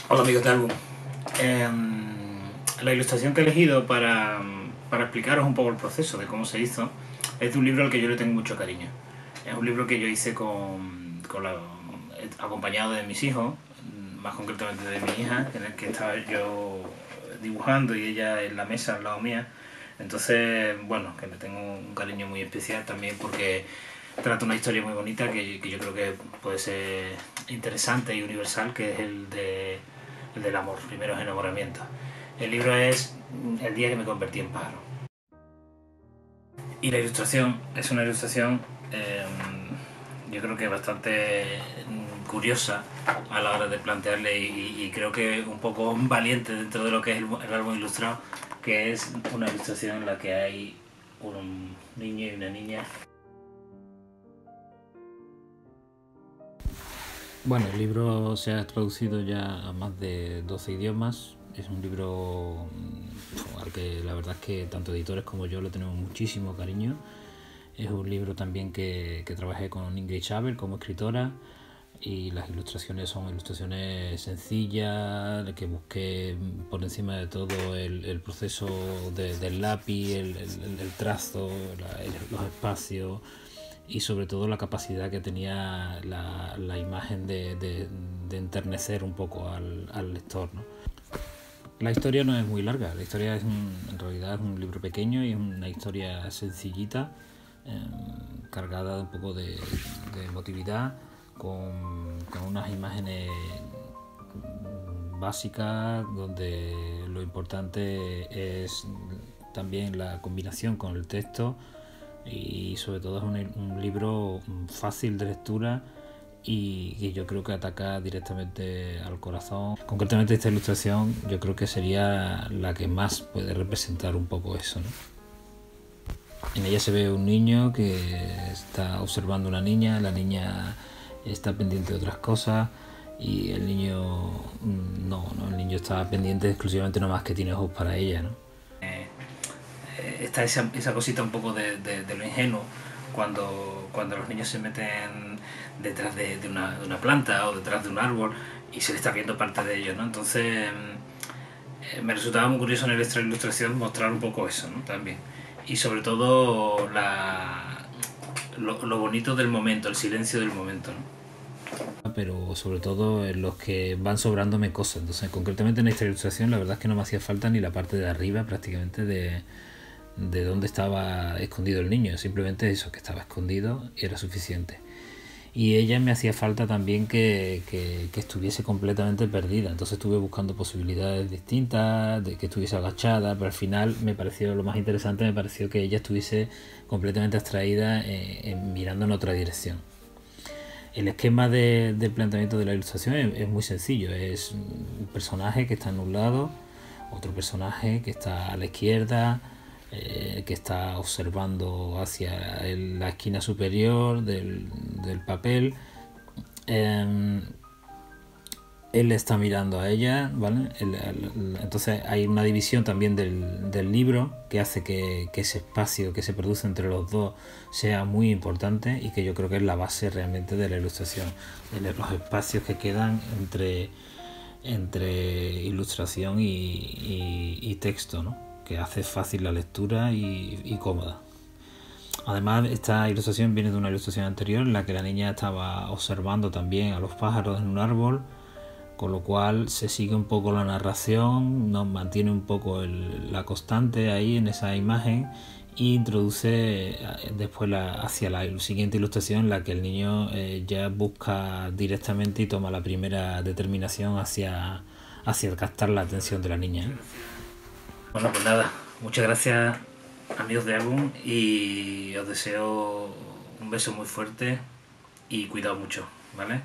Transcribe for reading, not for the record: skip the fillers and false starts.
Hola amigos de Álbum. La ilustración que he elegido para explicaros un poco el proceso de cómo se hizo es de un libro al que yo le tengo mucho cariño. Es un libro que yo hice acompañado de mis hijos, más concretamente de mi hija, en el que estaba yo dibujando y ella en la mesa al lado mía. Entonces, bueno, que le tengo un cariño muy especial también porque trata una historia muy bonita que yo creo que puede ser interesante y universal, que es el del amor, primeros enamoramientos. El libro es El día que me convertí en pájaro. Y la ilustración es una ilustración, eh, yo creo que bastante curiosa a la hora de plantearle y creo que un poco valiente dentro de lo que es el álbum ilustrado, que es una ilustración en la que hay un niño y una niña. Bueno, el libro se ha traducido ya a más de 12 idiomas. Es un libro al que la verdad es que tanto editores como yo le tenemos muchísimo cariño. Es un libro también que trabajé con Ingrid Schaber como escritora, y las ilustraciones son ilustraciones sencillas, que busqué por encima de todo el proceso del lápiz, el trazo, los espacios y sobre todo la capacidad que tenía la imagen de enternecer un poco al lector, ¿no? La historia no es muy larga, la historia en realidad es un libro pequeño y es una historia sencillita, cargada un poco de emotividad, con unas imágenes básicas donde lo importante es también la combinación con el texto, y sobre todo es un libro fácil de lectura y que yo creo que ataca directamente al corazón. Concretamente esta ilustración yo creo que sería la que más puede representar un poco eso, ¿no? En ella se ve un niño que está observando a una niña, la niña está pendiente de otras cosas y el niño no, el niño está pendiente exclusivamente nomás que tiene ojos para ella, ¿no? Está esa cosita un poco de lo ingenuo cuando los niños se meten detrás de una planta o detrás de un árbol y se le está viendo parte de ellos, ¿no? Entonces me resultaba muy curioso en esta ilustración mostrar un poco eso, ¿no? También. Y sobre todo lo bonito del momento, el silencio del momento, ¿no? Pero sobre todo en los que van sobrándome cosas. Entonces, concretamente en esta ilustración, la verdad es que no me hacía falta ni la parte de arriba prácticamente de dónde estaba escondido el niño. Simplemente eso, que estaba escondido y era suficiente. Y ella me hacía falta también que estuviese completamente perdida. Entonces estuve buscando posibilidades distintas, de que estuviese agachada, pero al final me pareció lo más interesante, me pareció que ella estuviese completamente abstraída, mirando en otra dirección. El esquema de planteamiento de la ilustración es muy sencillo. Es un personaje que está en un lado, otro personaje que está a la izquierda, que está observando hacia la esquina superior del papel. Eh, Él está mirando a ella, ¿vale? Entonces hay una división también del libro que hace que ese espacio que se produce entre los dos sea muy importante y que yo creo que es la base realmente de la ilustración, de los espacios que quedan entre ilustración y texto, ¿no? Que hace fácil la lectura y cómoda. Además, esta ilustración viene de una ilustración anterior en la que la niña estaba observando también a los pájaros en un árbol, con lo cual se sigue un poco la narración, nos mantiene un poco la constante ahí en esa imagen e introduce después hacia la siguiente ilustración en la que el niño ya busca directamente y toma la primera determinación hacia captar la atención de la niña, ¿eh? Bueno, pues nada, muchas gracias amigos de Álbum y os deseo un beso muy fuerte y cuidado mucho, ¿vale?